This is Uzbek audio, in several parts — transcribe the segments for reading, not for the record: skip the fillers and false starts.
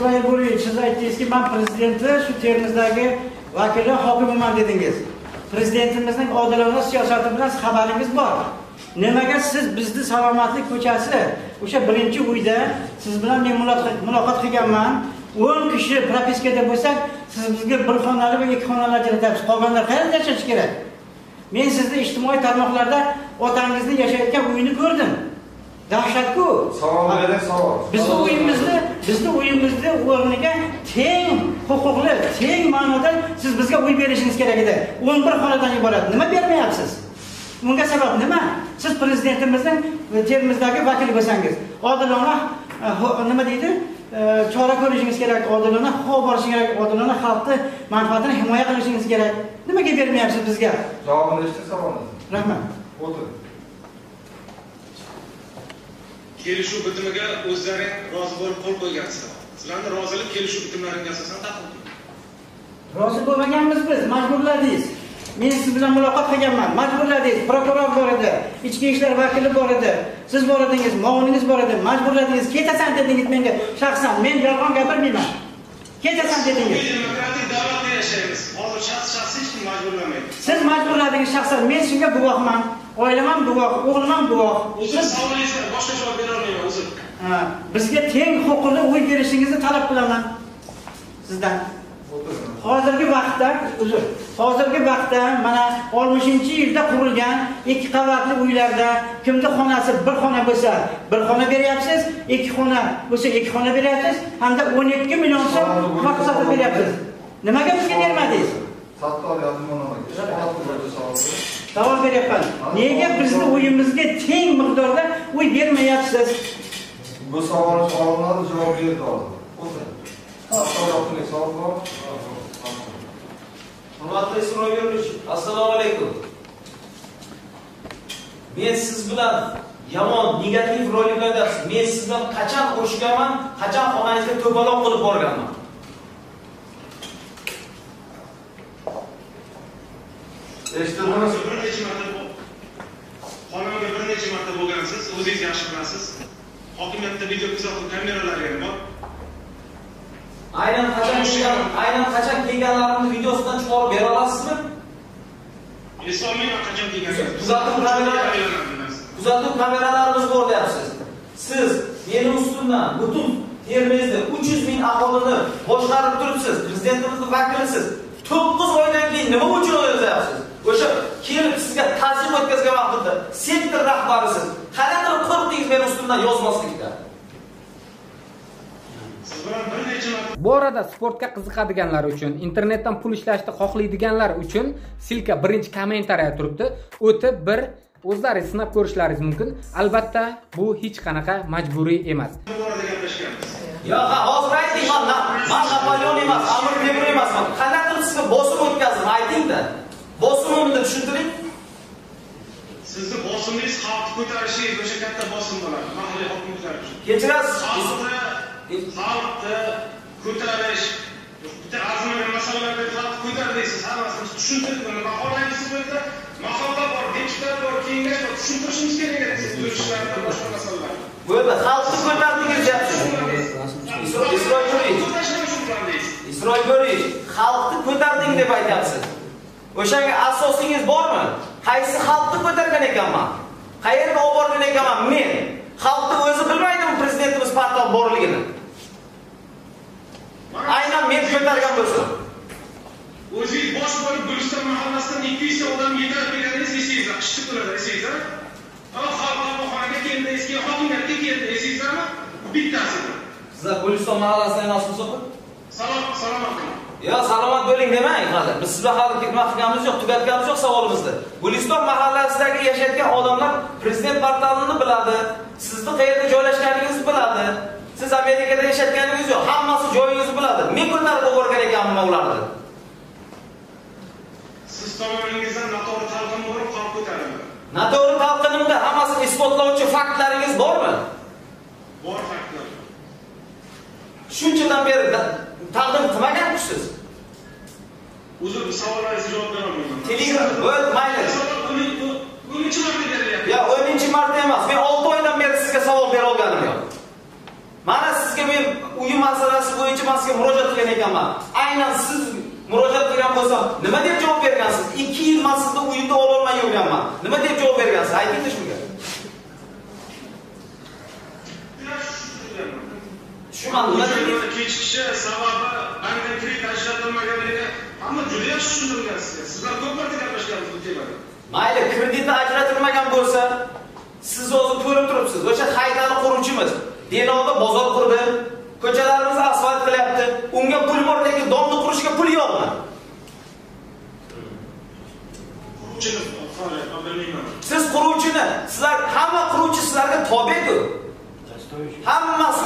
Isroil Bo'riyev, siz aytdingizki, men prezidenti shu Termizdagi vakili hokimiman dedingiz. Prezidentimizning odilona siyosati bilan xabaringiz bor. Nimaga siz bizni salomatlik ko'chasi o'sha birinchi uyda siz bilan men muloqot qilganman. 10 kishi propiskada bo'lsak, siz bizga bir xonali va 2 xonalar ajratasiz. Qolganlar qayerda yashash kerak? Men sizni ijtimoiy tarmoqlarda otangizni yashayotgan uyini ko'rdim. Dahshatku. Savol bering, savol. Bizni uyimizni o'rniga teng huquqli, teng ma'noda siz bizga uy berishingiz kerak edi. 11 xonadan iborat. Nima bermayapsiz? Bunga sabab nima? Siz prezidentimizning Termizdagi vakili bo'lsangiz, odilona nima deydi? Chora ko'rishingiz kerak, odilona havo borishingiz kerak, odilona xalqning manfaatini himoya qilishingiz kerak. Nimaga bermayapsiz bizga? Javobini eshitdik savolni. Rahmat. O'tir. Kelishuv bitimiga o'zlaring rozi bo'lib qo'l qo'ygansizlar. Sizlarning rozilik kelishuv bitimlariga asosan taqdim. Rozi bo'lmaganmiz biz, majburladingiz. Men siz bilan muloqot qilganman, majburladingiz. Prokuror bor edi, ichki ishlar vakili bor edi. Siz bor edingiz, muoviningiz bor edi, majburladingiz. Ketasan dedingiz menga. Shaxsan men yolg'on gapirmayman. Ketasan dedingiz. Demokratik davlatda yashaymiz. Hozir shaxsiy hech kim majburlamaydi. Siz majburladingiz shaxsan. Men shunga guvohman. Oilam ham guvoh, o'g'lim ham guvoh. Siz savolingizga boshqa javob bera olmayman o'zim. Bizga teng huquqli uy berishingizni talab qilaman sizdan. Hozirgi vaqtda mana 60-yilda qurilgan 2 qavatli uylarda kimda xonasi bir xona bo'lsa, bir xona beryapsiz, 2 xona bo'lsa 2 xona beryapsiz, hamda 12 million so'm maqsadda beryapsiz. Nimaga bizga bermadingiz? Sattor Yalmonovga savol beryapman. Nega bizni uyimizga teng miqdorda uy bermayapsiz? Bu savolga olimlar javob berdi hozir. O'tir. Savol savol bor. Hurmatli Isroil Bo'riyev, assalomu alaykum. Men siz bilan yomon, negativ roliklarda men siz bilan qachon ko'rishganman, qachon xonangizga to'paloq qilib borganman. Eshitdingiz? Xonamga bir necha marta bo'lgansiz, o'zingiz yaxshi bilasiz. Hokimiyatda video kuzatuv kameralari ham bor. Aynan qachon kelganlarimni videosidan chiqarib bera olasizmi? Eslolmayman qachon kelganingizni. Kuzatuv kameralarimiz bor deyapsiz. Siz meni ustimdan butun Termizda 300 ming aholini boshqarib turibsiz. Prezidentimizning vakilisiz. 9 oydan keyin nima uchun o'ylayapsiz? O'sha kelib sizga ta'zim o'tkazgan vaqtda sektor rahbarisiz. Qanday qo'rqdingiz meni ustimdan yozmaslikda? Bu orada sportga qiziqadiganlar uchun, internetdan pul ishlashni xohlaydiganlar uchun silka birinchi kommentariya turibdi. O'tib bir o'zlaringiz sinab ko'rishlaringiz mumkin. Albatta, bu hech qanaqa majburiy emas. Yo'q, hozir ayting, men Napoleon emas, Amir Temur emasman. Qanday qilib sizga bosim o'tkazdim, ayting-da. Bosimimni tushuntiring. Sizni bosimingiz xalqni ko'tarishingiz o'sha katta bosim bo'ladi. Mahalliy hokimliklar uchun. Kechirasiz. Xalqni ko'tarish, bitta azmli masalalarga xalqni ko'tardingiz, hammasini tushuntirib, maholangiz bo'yicha mahalla bor, deputat bor, kengash bor, tushuntirishingiz kerak edi siz yurishlarda boshqa masalalar. Bo'ldi, xalqni ko'tardingiz deyapsiz. Isroil Bo'riyev, xalqni ko'tarding deb aytyapsiz. O'shanga asosingiz bormi? Qaysi xalqni ko'targan ekanman? Qayerga olib borgan ekanman men? Xalqni o'zi bilmaydimi prezidentimiz partiyada borligini? Aynan men ko'targan bo'lsam. O'zingiz bosh bo'lib Guliston mahallasidan 200 ta odam yetarib kelganingiz esingizda, qishchi kunlarda esingizda. Xalqxonaga keldi, eski hokimiyatga keldi, esingizmi? Bittasi. Sizlar Guliston mahallasidan emasmisiz? Salomat. Yo, salomat bo'ling demang hali. Biz siz bilan hali ketma qilganimiz yo'q, tugatganimiz yo'q savolimizni. Guliston mahallasidagi yashayotgan odamlar prezident portalini biladi. Sizni qayerda joylashganingizni biladi. Siz Amerikada yashayotganingiz yo'q, hammasi joyingizni biladi. Men ko'tarib o'rgan ekanman ularni. Siz tomoningizdan noto'g'ri talqin bo'lib qolib ko'tarildi. Noto'g'ri talqinimda hammasini isbotlovchi faktlaringiz bormi? Bor faktlar. Shunchadan beri taqdim qilmaganmisiz? Uzr, savollaringizga javob bera olmayman. Telegram, mayli. O'ninchi marta beryapti. Ya, 10-marta emas. Men 6 oydan beri sizga savol bera olganim yo'q. Mana sizga men uy masalasi bo'yicha men sizga murojaat qilgan ekanman. Aynan siz murojaat qilgan bo'lsam, nima deb javob bergansiz? 2 yil men sizni uyimda ola olmay yurganman. Nima deb javob bergansiz? Ayting shunga. Tushunmadim. Nima deb kechishi sababi bank kredit ajratilmaganligiga hamma juda yaxshi tushuntirgan sizga. Sizlar ko'p marta gaplashganmiz bu temada. Mayli, kredit ajratilmagan bo'lsa, siz o'zi ko'rib turibsiz. O'sha haydani quruvchimiz Denovda bozor qurdi, ko'chalarimizni asfalt qilyapti. Unga pul bor, lekin domni qurishga pul yo'qmi? Siz quruvchini, sizlar hamma quruvchi sizlarga tobe-ku. Hammasi.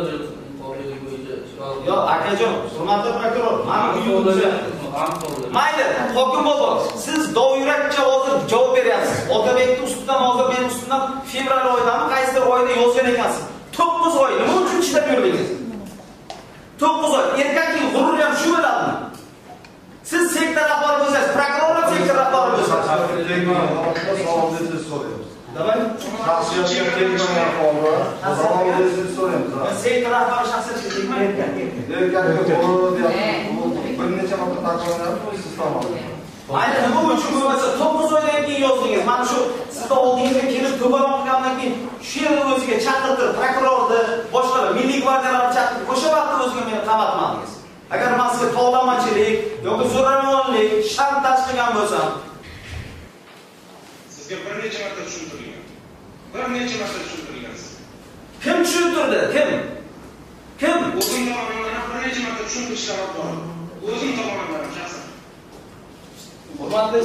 Yo, akajon, hurmatli prokuror, mana uyimizda. Mayli, hokim bobo, siz dovyurakcha hozir javob beryapsiz. Otabekning ustidan, hozir men ustidan fevral oyidami, qaysidir oyda yozgan ekansiz. 9 oy nima uchun ishlab yurdingiz? 9 oy. Erkakning g'ururi ham shu bo'ladimi? Siz sektor rahbari bo'lsangiz, prokuror sektor rahbari bo'lsangiz. Davay. Shaxsiyatga kelgan ahvolda savollarni so'raymiz. Sektor rahbari shaxsiyatga kelgan erkakga g'urur deyapti. Bir necha marta takrorlanib, siz tomonidan. Mayli, nima uchun bo'lmasa 9 oydan keyin yozdingiz. Mana shu sizni oldingizga kelib to'g'anoq qilgandan keyin shu yerni o'ziga chaqirtirib, prokurorni, boshqalar, milliy gvardiyalarni chaqirib, o'sha vaqtda o'ziga meni qamatmadingiz. Agar men sizga tovlamachilik yoki zo'ravonlik, shantaj qilgan bo'lsam, sizga bir necha marta tushuntirilgan. Bir necha marta tushuntirilgansiz. Kim tushuntirdi? Kim? O'zim tomonidan bir necha marta tushuntirishlar bor. O'zim tomonidan shaxsan. Hurmatli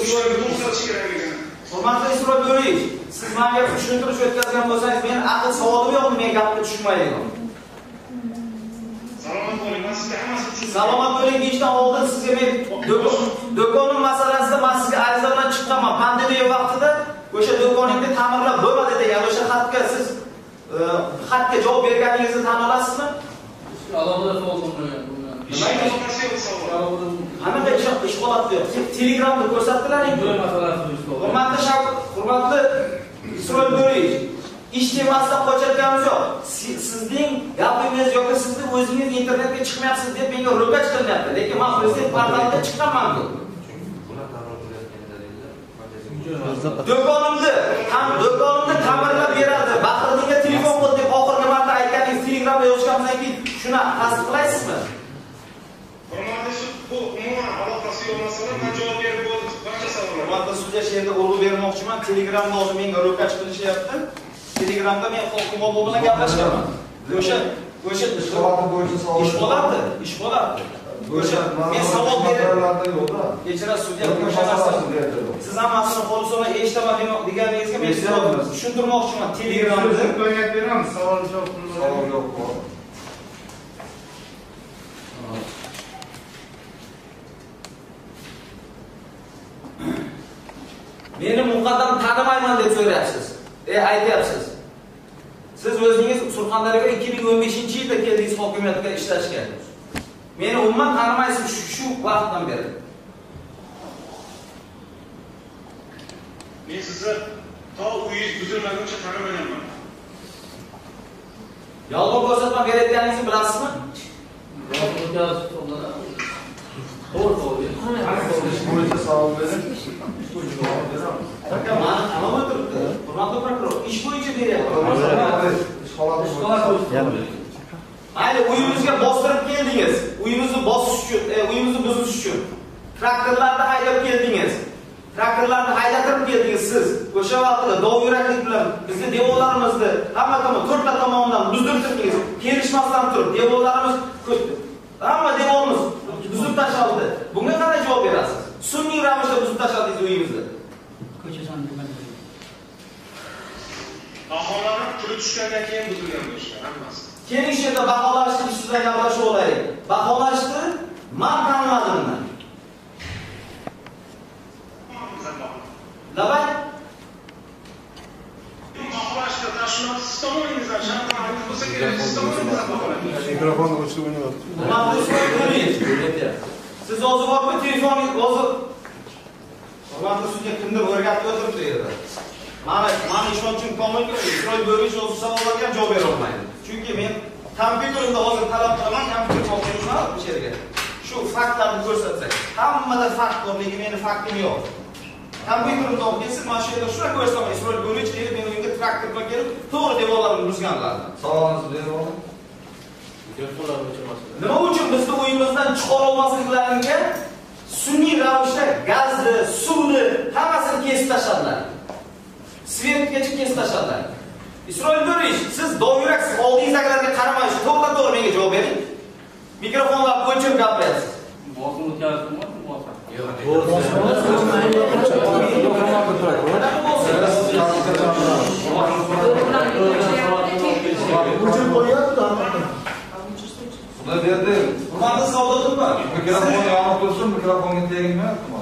Isroil Bo'riyev, siz menga tushuntirish o'tkazgan bo'lsangiz, men aql savodim yo'q, men gapga tushmayman. Salomat bo'ling, men sizga hammasini tushuntirdim. Salomat bo'ling deyishdan oldin sizga men do'konim masalasida men sizga ariza bilan chiqqanman. Pandemiya vaqtida o'sha do'koningni ta'mirlab bo'lmadi degan o'sha xatga siz xatga javob berganingizni tan olasizmi? Alohida savol bo'lmagan. Qanaqa ish holatda yo'q. Telegramda ko'rsatdilaring. Hurmatli Isroil Bo'riyev, ish temasidan qochayotganimiz yo'q. Sizning gapingiz yoki sizni o'zingiz internetga chiqmayapsiz deb menga ro'kach qilinyapti. Lekin men prezident portalida chiqqanman-ku. Do'konimni ta'mirlab beradi. Baqirdinga telefon qil deb oxirgi marta aytganingiz Telegramda yozganingizdan keyin shuni tasdiqlaysizmi? Bu umuman aloqasi yo'q masala. Men javob berib bo'ldim barcha savollarga. Hurmatli sudya, shu yerda urg'u bermoqchiman. Telegramda hozir menga ro'kach qilishyapti. Telegramda men hokim bobo bilan gaplashaman. O'sha ish holati bo'yicha savol. Ish bo'ladi. O'sha men savol berib kechirasiz sudya, o'sha narsani siz hammasini xolisona eshitaman deganingizga men tushuntirmoqchiman. Telegramda Qo'yib beramiz, savol javob yo'q. Meni muqaddam tanimayman deb so'rayapsiz. Aytyapsiz. Siz o'zingiz Surxondaryoga 2015-yilda keldingiz hokimiyatga ishlashga. Meni umuman tanimaysiz shu vaqtdan beri. Men sizni to uyingiz buzilmaguncha tanimaganman. Yolg'on ko'rsatma berayotganingizni bilasizmi? Bo'yicha savol bering. Mana turibdi. Hurmatli prokuror, ish bo'yicha beryapti. Ish holati. Mayli, uyimizga bostirib keldingiz. Uyimizni bosish uchun, uyimizni buzish uchun. Traktorlarni haydab keldingiz. Traktorlarni haydatirib keldingiz siz. O'sha vaqtda dovyuraklik bilan bizni devorlarimizni hamma tomon, to'rtta tomondan buzdirtirdingiz. Kelishmasdan turib, devorlarimiz hamma devorimiz buzib tashlandi. Bunga qanday javob berasiz? Sun'iy ravishda buzib tashladingiz uyimizni. Aholini puli tushgandan keyin buzilgan bu ishlar hammasi. Keling shu yerda baholashni ustidan gaplashib olaylik. Baholashni men tanladim. Davay. Baholashda tashkilot siz tomoningizdan shartnoma bo'lsa kerak, siz tomoningizdan baholaymiz. Mikrofonni o'chirib o'ynayapti. Siz hozir bormi telefoningiz hozir? Hurmatli sudya, kimdir o'rgatib o'tiribdi yerda. Mana ishonchim komilki, Isroil Bo'riyev o'z savollariga javob bera olmaydi. Chunki men Kompyuterimda hozir talab qilaman, kompyuter o'qiyman bu yerga. Shu faktlarni ko'rsatsak, hammada fakt bor, lekin meni faktim yo'q. Kompyuterimda o'qiysiz, mana shu yerda shuni ko'rsataman. Isroil Bo'rich kelib meni uyimga traktor bilan kelib, to'g'ri devorlarni buzganlar. Savolingizni berib oling. Nima uchun bizni uyimizdan chiqara olmasliklaringga sun'iy ravishda gazni, suvni hammasini kesib tashladilar. Svetgacha kesib tashladilar. Isroil Bo'rich, siz dovyuraksiz, oldingizdagilarga qaramay, shu to'xtatib menga javob bering. Mikrofonlar o'chirib gapiryapsiz. Bosim o'tkazibmi? Bosim. Yo'q. Buni berdi. Hurmatli savdodirman. Mikrofon yonib tursin, mikrofonga tegingmi, iltimos.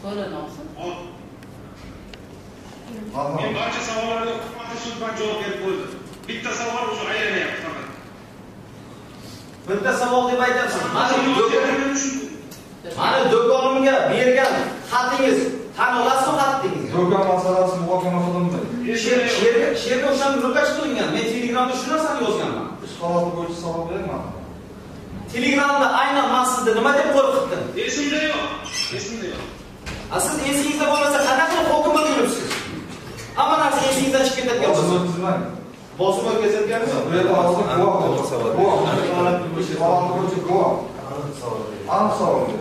Men barcha savollarga hurmatli sudman javob berib qo'ydi. Bitta savol o'zi aylanyapti faqat. Bitta savol deb aytyapsiz. Mana do'konimga bergan xatingiz, tan olasizmi xatingizni? Do'kon masalasi muhokama qilindi. She'rga o'shani rukash qilingan. Men Telegramda shu narsani yozganman. Ish holati bo'yicha savol berman. Telegramda aynan men sizni nima deb qo'rqitdim? Esimda yo'q. Esimda yo'q. Siz esingizda bo'lmasa qanaqa hukm o'tkazibsiz? Hamma narsa esingizdan chiqib ketadigan Bosim bo'lsa. o'tkazmang. Bosim o'tkazayotgansiz? Bu yerda hozir guvoh bo'lsa. Guvoh. Holati bo'yicha guvoh. Aniq savol ber.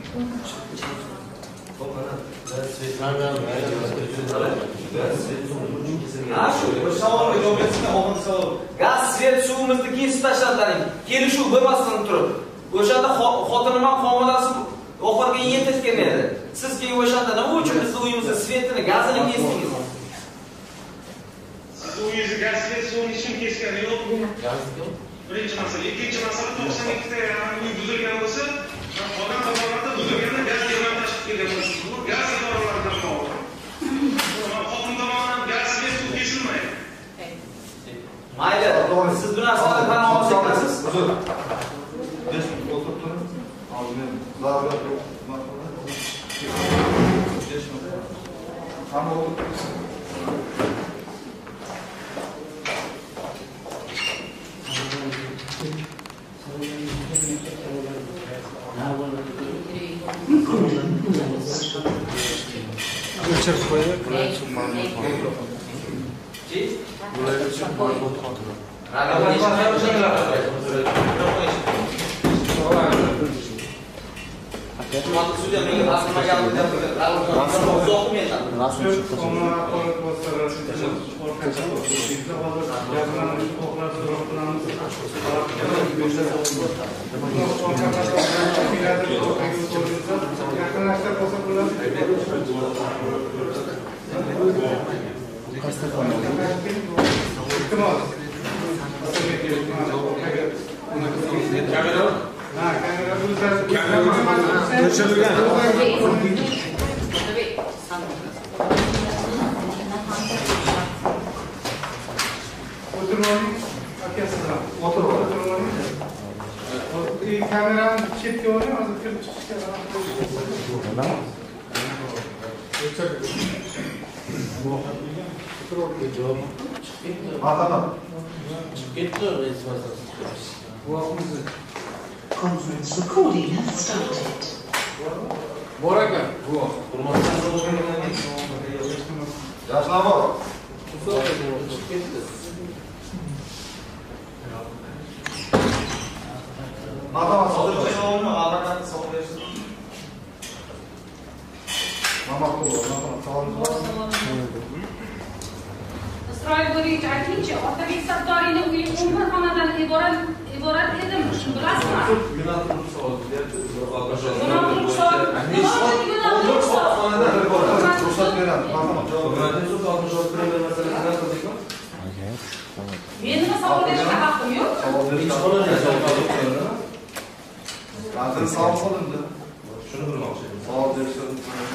Shu savolga javob berishga oldin savol. Gaz, svet, suvimizni kesib tashladilaring. Kelishuv bo'lmasdan turib, o'shanda xotinim ham homilasi oxirga yetishgan edi. Siz keyin o'shanda nima uchun biz uyimizda svetini, gazini kesdingiz? Siz uyingizni gazga suvni ishim kesgani yo'q. Birinchi masala, ikkinchi masala 92 ta uy buzilgan bo'lsa, odam tomonidan buzilganda gaz yig'ib tashib kelgan bo'lsa, bu gaz idoralaridan bog'liq. Xotin tomonidan gazga suv kesilmaydi. Mayli, siz bu narsani tan olasiz. Uzr. 5 minut o'tirib turing. Hozir men zarurat yo'q. Hamma o'tirib. O'chirib qo'yib, birinchi ma'lumot oldim. Bular uchun ma'lumot oldim. Kamerani chetga olib, hozir kirib chiqishga Conference recording has started. bor ekan. Yoshlar bor. Marhamat, Hozircha savolni albatta savol bersin. Isroil Bo'rich, aytingchi, Otabek Sattoriyni uyi 11 xonadan iborat edimi? Shuni bilasizmi? Ruxsat beramiz. Marhamat, javob bering. Men nima savol berishga haqqim yo'q? Savol berish. Hozir savol qilindi. Shuni bilmoqchi edim. Savol berishga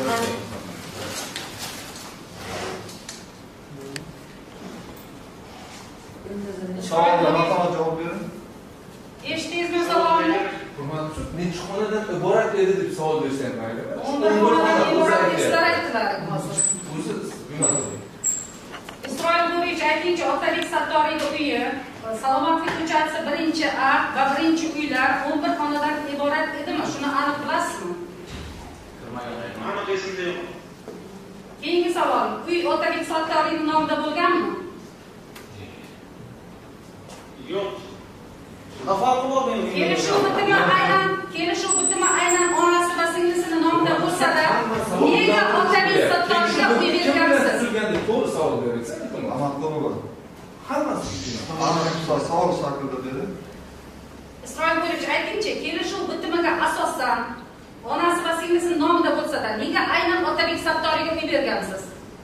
savolga marhamat javob bering. Eshitdingizmi savolni? Nechi xonadan iborat edi deb savol bersam mayli. 11 xonadan iborat deb sizlar aytdilar hozir. O'zi Isroil Bo'rich, aytingchi, Otabek Sattoriyni uyi Salomatlik ko'chasi 1A va 1-uylar 11 xonadan iborat edimi? Shuni aniq bilasizmi? Aniq esimda yo'q. Keyingi savol. Uy Otabek Sattoriyning nomida bo'lganmi? Yo'q. Farqi bor men. Kelishuv bitimi aynan onasi va singlisining nomida bo'lsa-da, nega Otabek Sattoriyga uy bergansiz? To'g'ri savol berasan. Amal qilib Hammasi. savol shaklida beri. Isroil Bo'rievich, aytingchi, kelishuv bitimiga asosan onasi va singlisining nomida bo'lsa-da, nega aynan Otabek Sattoriyga uy bergansiz?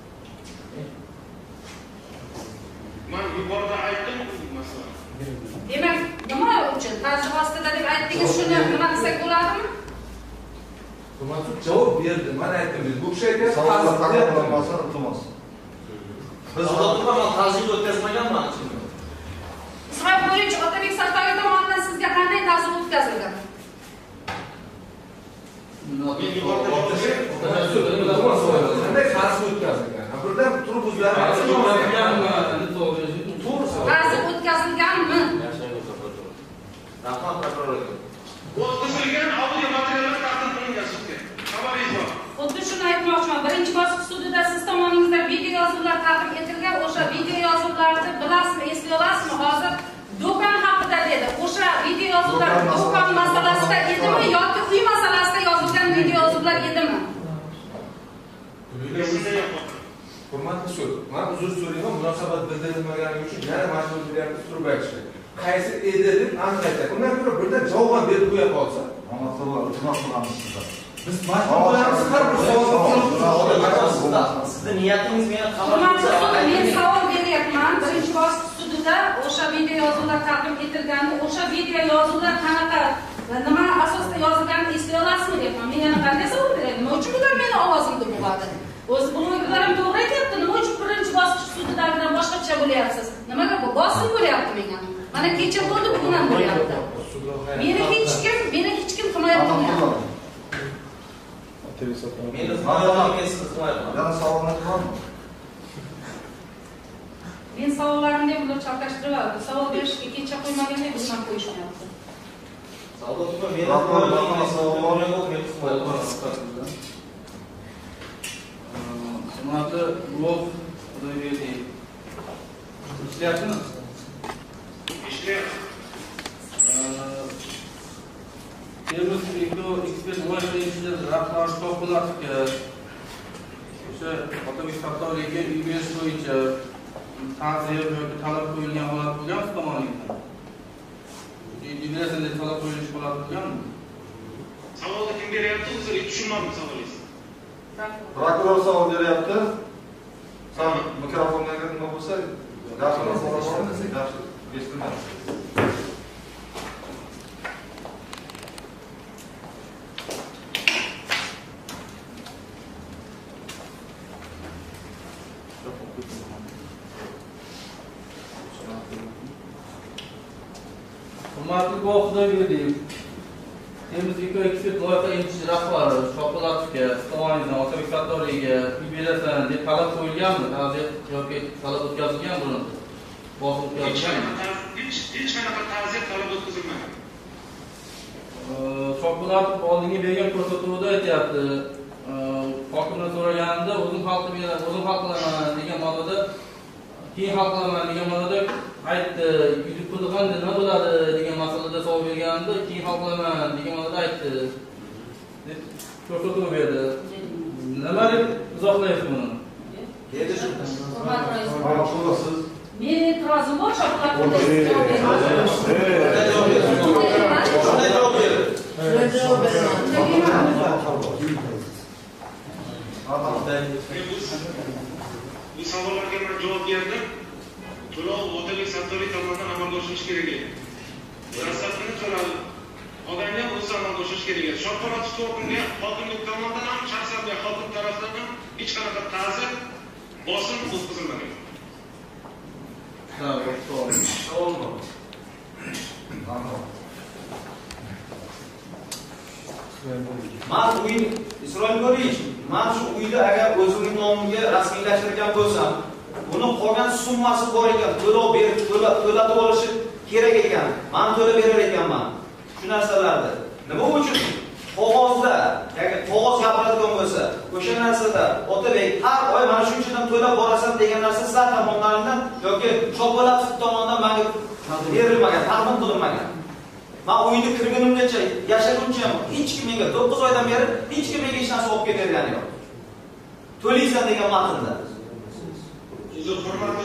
Men yuqorida aytdim bu masalani. Demak, nima uchun ta'zir vositida deb aytdingiz, shuni nima desak bo'ladimi? Hurmatli javob berdi. Men aytdim, bu kishi aytgan Savollar taqdirlanmasa, iltimos. Biz oldindan ta'zir o'tkazmaganman. Isroil Bo'rievich, Otabek Sattoriy tomonidan sizga qanday ta'zir o'tkazilgan? Qanday ta'zir o'tkazilgan? Birdan turib Ta'zir o'tkazilganmi? O'tkazilgan audio materiallar taqdim qilingan sudga. Xabaringiz bor. Xuddi shuni aytmoqchiman. Birinchi bosqich sudida siz tomoningizdan video yozuvlar taqdim etilgan. O'sha video yozuvlarni bilasizmi, eslay olasizmi? Hozir do'kon haqida dedi. O'sha video yozuvlar do'kon masalasida edimi yoki uy masalasida yozilgan video yozuvlar edimi? Esimda yo'q. Hurmatli sud, men uzr so'rayman, munosabat bildirilmagani uchun yana mas'uliyatni turib aytishdi. Qaysi edi deb aniq aytadi. Undan ko'ra birdan javoban berib qo'ya qolsa, Amal qilib iltimos qilamiz sizdan. biz majbur bo'lamiz har bir savolga. Sizni niyatingiz meni Hurmatli sud, men savol beryapman. Birinchi bosqich sudida o'sha video yozuvlar taqdim etilganda, o'sha video yozuvlar qanaqa nima asosda yozilganini eslay olasizmi deyapman. Men yana qanday savol beray? Nima uchun ular meni ovozimni bo'g'adi? O'z blogerlarim to'g'ri aytyapti. Nima uchun birinchi bosqich sudidagidan boshqacha bo'lyapsiz? Nimaga bu bosim bo'lyapti menga? Mana kecha bo'ldi, bugun ham bo'lyapti. Meni hech kim himoya qilmayapti. Meni himoyalangan siz himoya qiling. Yana savollar bormi? Men savollarimni ham ular chalkashtirib, savol berishga kecha qo'ymaganda biz ham qo'yishmayapti. Savol qilib meni himoyalangan savollar yo'q, men himoya qilaman. Hurmatli guvoh Xudoyberdiyev. Ishlayaptimi? Ishlayapti. Termiz ekspert loyiha injinieri rahbar Shoqulatovga o'sha Otabek Sattoriyga uy berish bo'yicha ta'zir yoki talab qo'yilgan holat bo'lganmi tomoningizdan? Yubileysanda talab qo'yilish holati bo'lganmi? Savolni kim beryapti? O'zim tushunmadim savolingizni. Prokuror savol beryapti. Sen mikrofonga nima bo'lsa, gapirib so'rashamiz. Yaxshi, eshitilmaydi. Hurmatli guvoh Xudoyberdiyev. Termiz ekspert loyiha injinieri rahbari Shoqulatovga tomoningizdan Otabek Sattoriyga uy berasan deb talab qo'yilganmi? Ta'zir yoki talab o'tkazilgan buni? Bosim o'tkazilganmi? Hech qanaqa ta'zir talab o'tkazilmagan. Shoqulov oldinga bergan ko'rsatuvida aytyapti. Hokimdan so'raganida o'zim hal qilaman degan ma'noda, keyin hal qilaman degan ma'noda aytdi. Uyni puli qanday nima bo'ladi degan masalada savol berganida, keyin hal qilaman degan ma'noda aytdi. Deb ko'rsatuv berdi. Nima deb izohlaysiz buni? Dedi shu. Siz Men e'tirozim bor Shoqulovga. Shunday javob berdi. Bu savollarga men javob berdim. To'lov Otabek Sattoriy tomonidan amalga oshirish kerak edi. Dastlabkini to'lov odamga o'zi amalga oshirish kerak edi. Shoqulov hokimga hokimlik tomonidan ham shaxsan hokim tomonidan ham hech qanaqa ta'zir bosim o'tkazilmagan. Men uy Isroil Bo'rievich, men shu uyni agar o'zimning nomimga rasmiylashtirgan bo'lsam, buni qolgan summasi bor ekan, to'lov berib, to'latib olishi kerak ekan. Men to'lab berar ekanman. Shu narsalarni. Nima uchun qog'ozda, yoki qog'oz gapiradigan bo'lsa, o'sha narsada Otabek har oy mana shunchadan to'lab borasan degan narsa sizlar tomonidan yoki Shopolatov tomonidan menga berilmagan, taqdim qilinmagan. Men uyga kirgunimgacha yashaguncha ham hech kim menga 9 oydan beri hech kim menga hech narsa olib kelgani yo'q. To'laysan degan matnda. Siz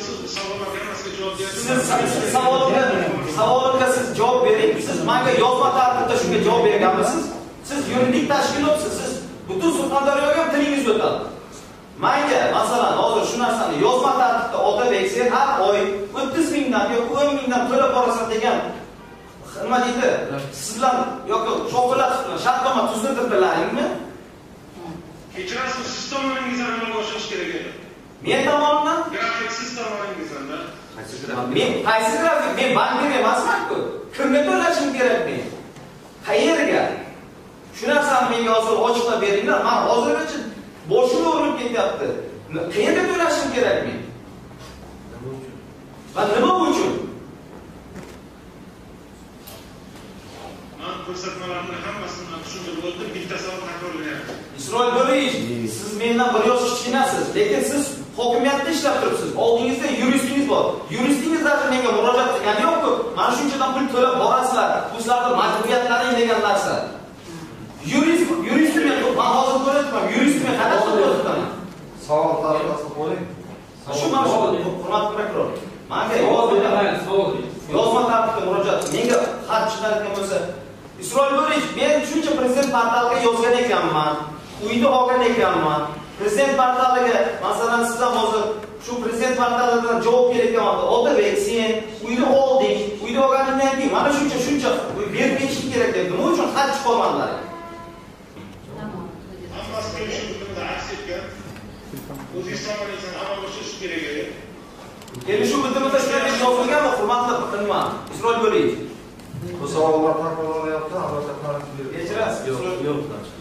savolga siz javob bering. Siz menga yozma tartibda shunga javob berganmisiz? Siz yuridik tashkilotsiz. Siz butun Surxondaryoga ham tilingiz o'tadi. Menga masalan hozir shu narsani yozma tartibda Otabek sen har oy 30 mingdan yoki 10 mingdan to'lab borasan degan nima deydi? Sizlar yoki Shopolatov bilan shartnoma tuzdirdilaringmi? Kechirasiz, siz tomoningizdan amalga oshirish kerak edi. Men tomonidan grafik siz tomoningizdan. Men qaysi grafik? Men bankga emasman-ku. Kimga to'lashim kerak men? Qayerga? Shu narsani menga hozir ochiqlab beringlar. Men hozirgacha boshim o'rib ketyapti. Qayerga to'lashim kerak men? Va nima uchun? Men ko'rsatmalarni hammasini tushuntirib o'tdim, bittasini takrorlayapman. Isroil Bo'riyev, siz mendan bir yosh kichkinasiz, lekin siz hokimiyatda ishlab turibsiz. Oldingizda yuristingiz bor. Yuristingiz даже menga murojaat qilgani yo'q-ku. Mana shunchadan pul to'lab borasizlar. Bu sizlarning majburiyatlaring degan narsa. Yuristni men hozir ko'rayapman. Yuristni qanday ko'rsataman? Savol tarafasi qo'ying. Shu mavzuda hurmatli prokuror. Menga yozma tartibda murojaat. Menga xat chiqargan bo'lsa, Isroil Bo'riyev, men shuncha prezident portaliga yozgan ekanman. Uyda olgan ekanman. Prezident portaliga, masalan, sizlar hozir shu prezident portalidan javob berayotgan Otabek, sen uyda olding. Uyda olganingdan keyin mana shuncha berib ketishing kerak deb. Nima uchun xat chiqarmadilar? Hammasi kelishuvda aks etgan. O'zbekiston tomonidan amalga oshirish kerak edi. Kelishuv bitimida shunday yozilganmi, hurmatli qilma. Isroil Bo'riyev. Bu savollar takrorlanyapti, albatta qarab berib. Kechirasiz. Yo'q.